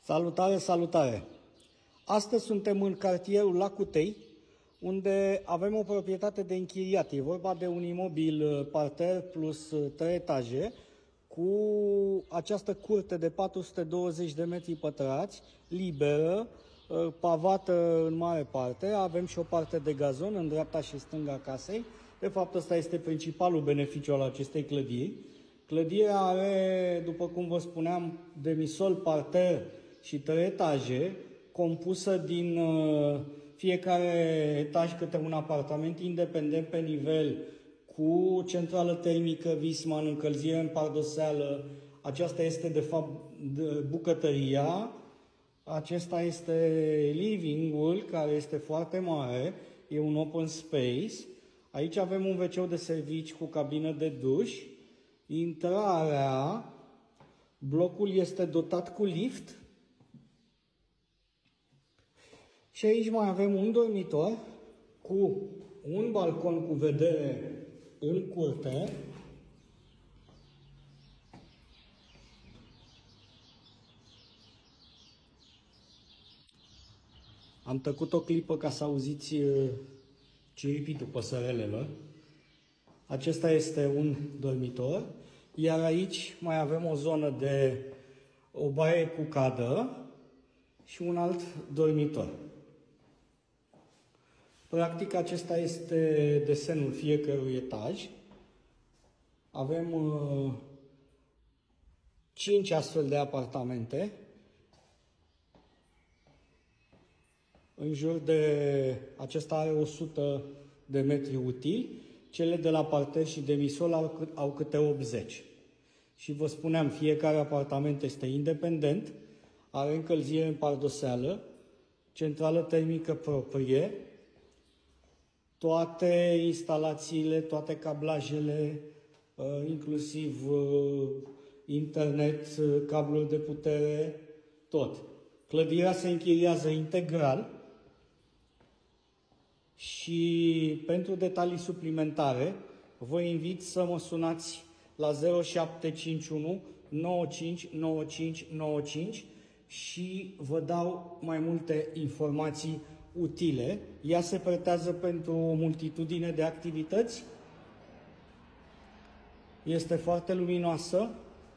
Salutare, salutare! Astăzi suntem în cartierul Lacutei, unde avem o proprietate de închiriat. E vorba de un imobil parter plus 3 etaje, cu această curte de 420 de metri pătrați, liberă, pavată în mare parte. Avem și o parte de gazon în dreapta și stânga casei. De fapt, ăsta este principalul beneficiu al acestei clădiri. Clădirea are, după cum vă spuneam, demisol, parter și 3 etaje, compusă din fiecare etaj câte un apartament independent pe nivel, cu centrală termică Viessmann, încălzire în pardoseală. Aceasta este de fapt bucătăria. Acesta este living-ul, care este foarte mare, e un open space. Aici avem un WC de servici cu cabină de duș. Intrarea, blocul este dotat cu lift. Și aici mai avem un dormitor cu un balcon cu vedere în curte. Am tăcut o clipă ca să auziți ciripitul păsărelelor. Acesta este un dormitor, iar aici mai avem o zonă de o baie cu cadă și un alt dormitor. Practic, acesta este desenul fiecărui etaj. Avem 5 astfel de apartamente. În jur de acesta are 100 de metri utili. Cele de la parter și demisol au câte 80. Și vă spuneam, fiecare apartament este independent, are încălzire în pardoseală, centrală termică proprie, toate instalațiile, toate cablajele, inclusiv internet, cabluri de putere, tot. Clădirea se închiriază integral și pentru detalii suplimentare vă invit să mă sunați la 0751 95 95 95 și vă dau mai multe informații utile. Ea se pretează pentru o multitudine de activități. Este foarte luminoasă.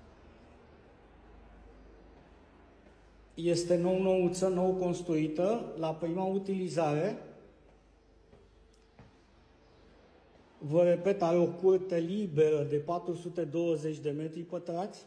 Este nou-nouță, nou construită, la prima utilizare. Vă repet, are o curte liberă de 420 de metri pătrați.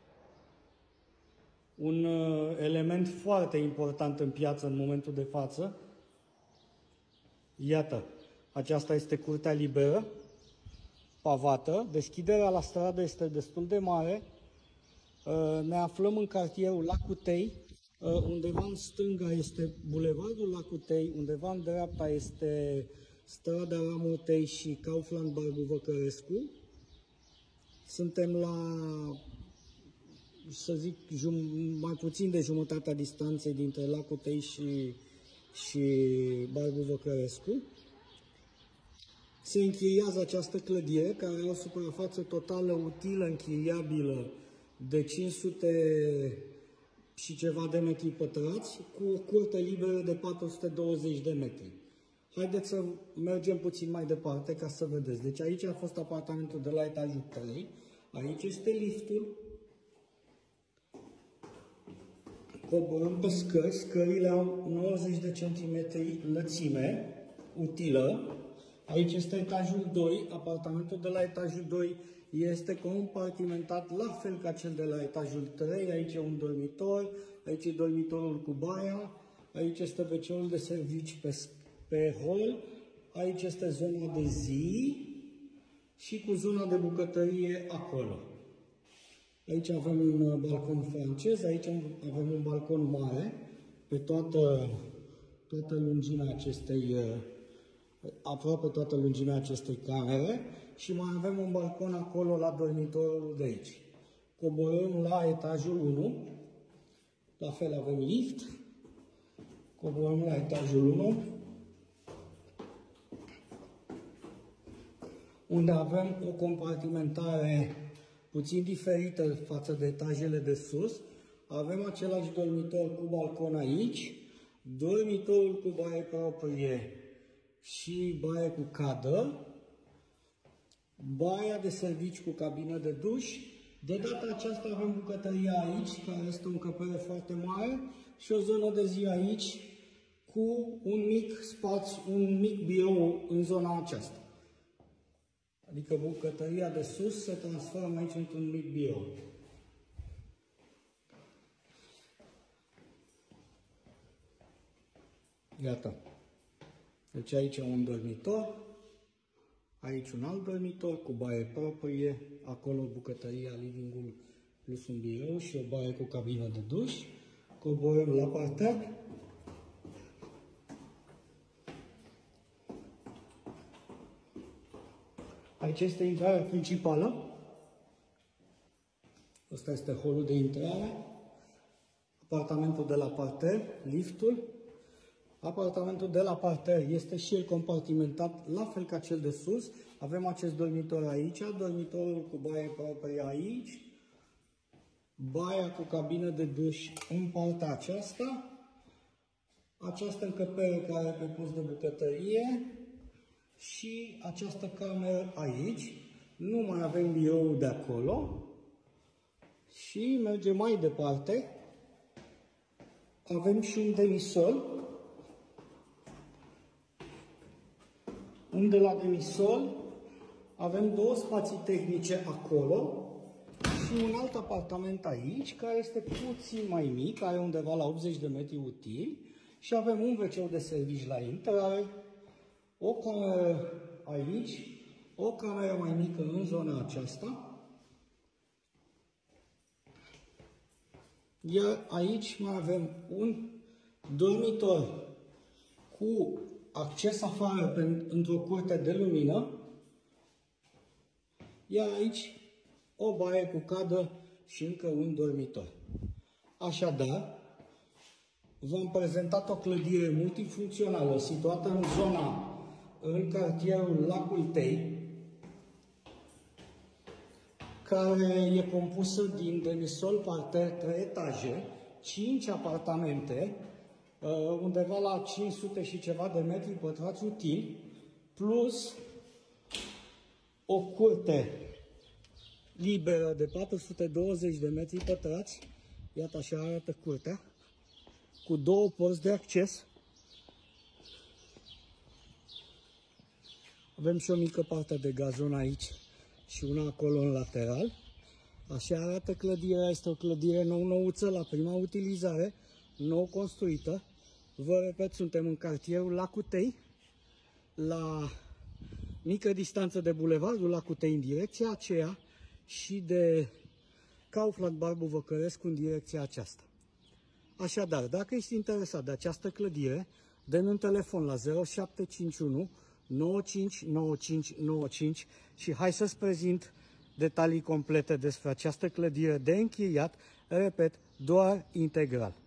Un element foarte important în piață în momentul de față. Iată, aceasta este curtea liberă, pavată. Deschiderea la stradă este destul de mare. Ne aflăm în cartierul Lacutei. Undeva în stânga este bulevardul Lacutei, undeva în dreapta este strada Ramotei și Kaufland Barbu Văcărescu. Suntem la, să zic, mai puțin de jumătatea distanței dintre Lacutei și Barbu Văcărescu. Se închiriază această clădire, care are o suprafață totală utilă, închiriabilă, de 500 și ceva de metri pătrați, cu o curte liberă de 420 de metri. Haideți să mergem puțin mai departe ca să vedeți. Deci aici a fost apartamentul de la etajul 3. Aici este liftul. Coborâm pe scări. Scările au 90 de centimetri lățime, utilă. Aici este etajul 2. Apartamentul de la etajul 2 este compartimentat la fel ca cel de la etajul 3. Aici e un dormitor. Aici e dormitorul cu baia. Aici este WC-ul de servici pe hol. Aici este zona de zi și cu zona de bucătărie acolo. Aici avem un balcon francez, aici avem un balcon mare pe toată lungimea acestei, aproape toată lungimea acestei camere, și mai avem un balcon acolo la dormitorul de aici. Coborâm la etajul 1, la fel avem lift, coborâm la etajul 1, unde avem o compartimentare puțin diferită față de etajele de sus. Avem același dormitor cu balcon aici, dormitorul cu baie proprie și baie cu cadă, baia de servici cu cabină de duș. De data aceasta avem bucătăria aici, care este o încăpere foarte mare, și o zonă de zi aici, cu un mic spațiu, un mic birou în zona aceasta. Adică bucătăria de sus se transformă aici într-un mic birou. Iată. Deci aici un dormitor, aici un alt dormitor cu baie proprie, acolo bucătăria, living-ul plus un birou și o baie cu cabină de duș. Coborăm la parter. Aici este intrarea principală. Ăsta este holul de intrare. Apartamentul de la parter, liftul. Apartamentul de la parter este și el compartimentat, la fel ca cel de sus. Avem acest dormitor aici, dormitorul cu baie proprie aici, baia cu cabină de duș în partea aceasta, această încăpere care are pe post de bucătărie și această cameră aici. Nu mai avem birou de acolo și mergem mai departe. Avem și un demisol, unde la demisol avem două spații tehnice acolo și un alt apartament aici, care este puțin mai mic, are undeva la 80 de metri utili, și avem un WC de servici la intrare, o cameră aici, o cameră mai mică în zona aceasta, iar aici mai avem un dormitor cu acces afară într-o curte de lumină, iar aici o baie cu cadă și încă un dormitor. Așadar, v-am prezentat o clădire multifuncțională situată în cartierul Lacul Tei, care e compusă din demisol, parter, 3 etaje, 5 apartamente, undeva la 500 și ceva de metri pătrați utili, plus o curte liberă de 420 de metri pătrați. Iată, așa arată curtea, cu 2 porți de acces. Avem și o mică parte de gazon aici și una acolo în lateral. Așa arată clădirea, este o clădire nou-nouță, la prima utilizare, nou construită. Vă repet, suntem în cartierul Lacul Tei, la mică distanță de bulevardul Lacul Tei în direcția aceea și de Kaufland Barbu Văcărescu în direcția aceasta. Așadar, dacă ești interesat de această clădire, dă-mi un telefon la 0751 959595 și hai să-ți prezint detalii complete despre această clădire de închiriat, repet, doar integral.